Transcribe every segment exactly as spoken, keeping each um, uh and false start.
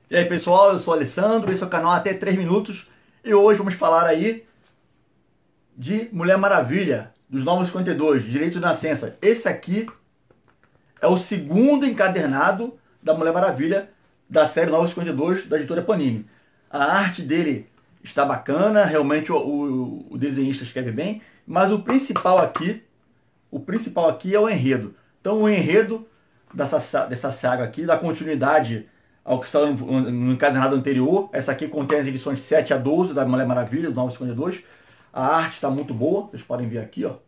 E aí pessoal, eu sou o Alessandro, esse é o canal Até três Minutos e hoje vamos falar aí de Mulher Maravilha, dos Novos cinquenta e dois, Direito de Nascença. Esse aqui é o segundo encadernado da Mulher Maravilha da série Novos cinquenta e dois da editora Panini. A arte dele está bacana, realmente o, o, o desenhista escreve bem, mas o principal aqui, o principal aqui é o enredo. Então o enredo dessa, dessa saga aqui, da continuidade ao que saiu no, no encadernado anterior. Essa aqui contém as edições sete a doze da Mulher Maravilha, do Novos cinquenta e dois. A arte está muito boa, vocês podem ver aqui, ó.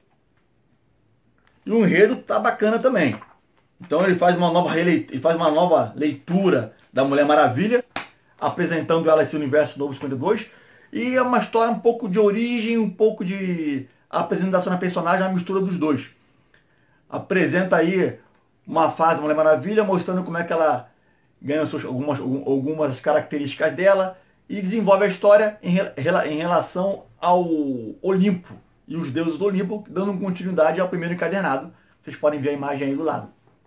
E o enredo tá bacana também. Então ele faz uma nova ele faz uma nova leitura da Mulher Maravilha, apresentando ela esse universo Novo cinquenta e dois. E é uma história um pouco de origem, um pouco de apresentação da personagem, a mistura dos dois. Apresenta aí uma fase da Mulher Maravilha, mostrando como é que ela ganha suas, algumas, algumas características dela e desenvolve a história em, em relação ao Olimpo e os deuses do Olimpo, dando continuidade ao primeiro encadernado. Vocês podem ver a imagem aí do lado.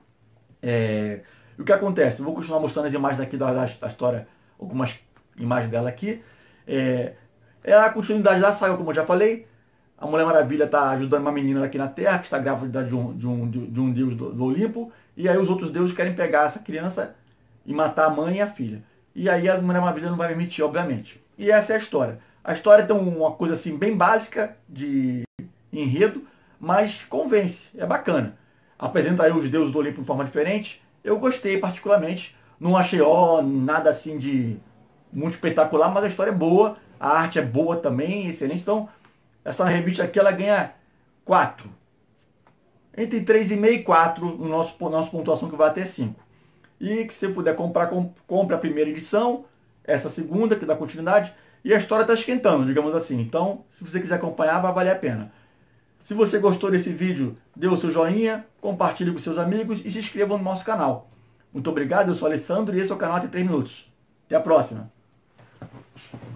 É, e o que acontece? Eu vou continuar mostrando as imagens aqui da, da, da história, algumas imagens dela aqui. É, é a continuidade da saga, como eu já falei. A Mulher Maravilha está ajudando uma menina aqui na Terra, que está grávida de um, de um, de um deus do, do Olimpo. E aí os outros deuses querem pegar essa criança e matar a mãe e a filha. E aí a Mulher Maravilha não vai permitir, obviamente. E essa é a história. A história tem uma coisa assim bem básica de enredo, mas convence, é bacana. Apresenta aí os deuses do Olimpo de forma diferente. Eu gostei particularmente. Não achei ó, nada assim de muito espetacular, mas a história é boa, a arte é boa também, excelente. Então, essa revista aqui ela ganha quatro. Entre três vírgula cinco e quatro no nosso, nossa pontuação, que vai até cinco. E que se você puder comprar, compre a primeira edição, essa segunda, que dá continuidade, e a história está esquentando, digamos assim. Então, se você quiser acompanhar, vai valer a pena. Se você gostou desse vídeo, dê o seu joinha, compartilhe com seus amigos e se inscreva no nosso canal. Muito obrigado, eu sou o Alessandro e esse é o canal Até três Minutos. Até a próxima.